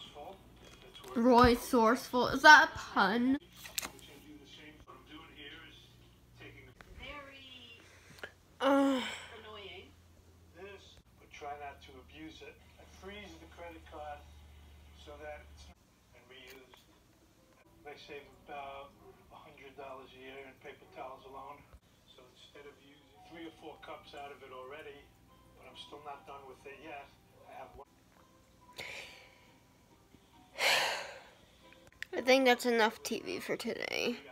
Resourceful. Is that a pun? Annoying. This, but try not to abuse it. And freeze the credit card so that it's and reuse. They save about $100 a year in paper towels alone. So instead of using 3 or 4 cups out of it already, but I'm still not done with it yet, I have one. I think that's enough TV for today.